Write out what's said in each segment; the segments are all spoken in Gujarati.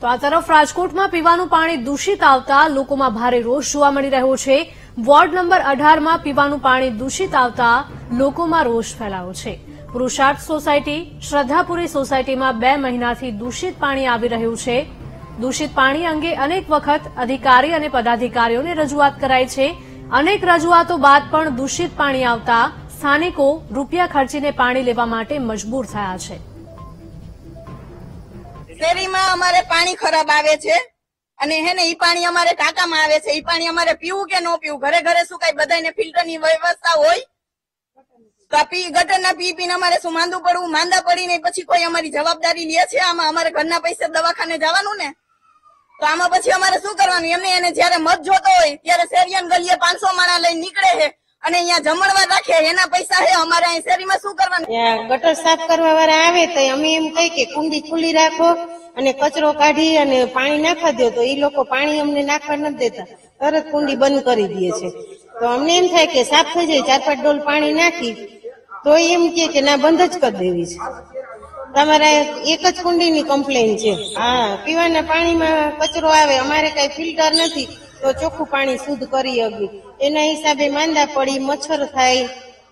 તો આ તરફ રાજકોટમાં પીવાનું પાણી દૂષિત આવતા લોકોમાં ભારે રોષ જોવા મળી રહ્યો છે। વોર્ડ નંબર 18માં પીવાનું પાણી દૂષિત આવતા લોકોમાં રોષ ફેલાયો છે। પુરુષાર્થ સોસાયટી, શ્રદ્ધાપુરી સોસાયટીમાં 2 મહિનાથી દૂષિત પાણી આવી રહ્યું છે। દૂષિત પાણી અંગે અનેક વખત અધિકારી અને પદાધિકારીઓને રજૂઆત કરાઈ છે। અનેક રજૂઆતો બાદ પણ દૂષિત પાણી આવતા સ્થાનિકો રૂપિયા ખર્ચીને પાણી લેવા માટે મજબૂર થયા છે। શેરીમાં અમારે પાણી ખરાબ આવે છે અને હે ને ઈ પાણી અમારે ટાંકામાં આવે છે। ઈ પાણી અમારે પીવું કે ન પીવું, ઘરે ઘરે શું કઈ બધાને ફિલ્ટરની વ્યવસ્થા હોય તો ગટરના પીને અમારે શું માંદું પડવું, માંદા પડીને પછી કોઈ અમારી જવાબદારી લે છે? આમાં અમારે ઘરના પૈસા દવાખાને જવાનું ને, તો આમાં પછી અમારે શું કરવાનું? એમને એને જયારે મત જોતો હોય ત્યારે શેરીયન ગલીએ 500 માણા લઈને નીકળે છે અને અહીંયા જમણવાર રાખે, એના પૈસા છે। અમારે અહીં શેરીમાં શું કરવાનું? ગટર સાફ કરવા વાળા આવે તો અમે એમ કહી કે કુંડી ખુલ્લી રાખો અને કચરો કાઢી અને પાણી નાખવા દો, તો એ લોકો પાણી અમને નાખવા નથી દેતા, તરત કુંડી બંધ કરી દે છે। તો અમને એમ થાય કે સાફ થઈ જાય, 4-5 ડોલ પાણી નાખી તો એમ કે ના બંધ જ કરી દેવી છે। તમારા એક જ કુંડીની કમ્પ્લેન છે। હા, પીવાના પાણીમાં કચરો આવે, અમારે કઈ ફિલ્ટર નથી તો ચોખ્ખું પાણી શુદ્ધ કરી શકીએ, એના હિસાબે માંદા પડી, મચ્છર થાય।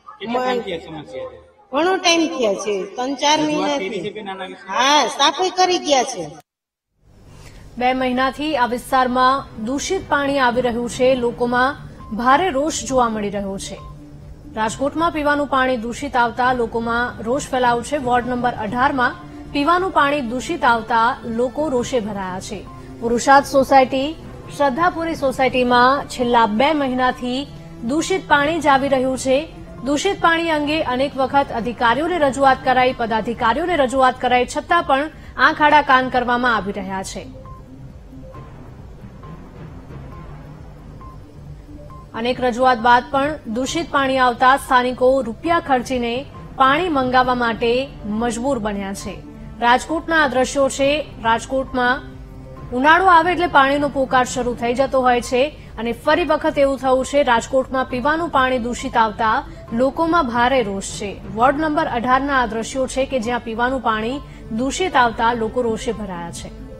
ઘણો ટાઈમ થયા છે, 3-4 મહિનાથી। હા, સાફઈ કરી ગયા છે। 2 મહિનાથી આ વિસ્તારમાં દૂષિત પાણી આવી રહ્યું છે। લોકોમાં ભારે રોષ જોવા મળી રહ્યો છે। રાજકોટમાં પીવાનું પાણી દૂષિત આવતા લોકોમાં રોષ ફેલાયો છે। વોર્ડ નંબર 18માં પીવાનું પાણી દૂષિત આવતા લોકો રોષે ભરાયા છે। પુરુષાર્થ સોસાયટી, શ્રદ્ધાપુરી સોસાયટીમાં છેલ્લા 2 મહિનાથી દૂષિત પાણી જ આવી રહ્યું છે। દૂષિત પાણી અંગે અનેક વખત અધિકારીઓને રજૂઆત કરાઈ, પદાધિકારીઓને રજૂઆત કરાઈ, છતાં પણ આંખ આડા કાન કરવામાં આવી રહ્યા છે। અનેક રજૂઆત બાદ પણ દૂષિત પાણી આવતા સ્થાનિકો રૂપિયા ખર્ચીને પાણી મંગાવવા માટે મજબૂર બન્યા છે। રાજકોટના આ દ્રશ્યો છે। રાજકોટમાં ઉનાળો આવે એટલે પાણીનો પોકાર શરૂ થઈ જતો હોય છે અને ફરી વખત એવું થયું છે। રાજકોટમાં પીવાનું પાણી દૂષિત આવતા લોકોમાં ભારે રોષ છે। વોર્ડ નંબર 18ના આ દ્રશ્યો છે કે જ્યાં પીવાનું પાણી દૂષિત આવતા લોકો રોષે ભરાયા છે।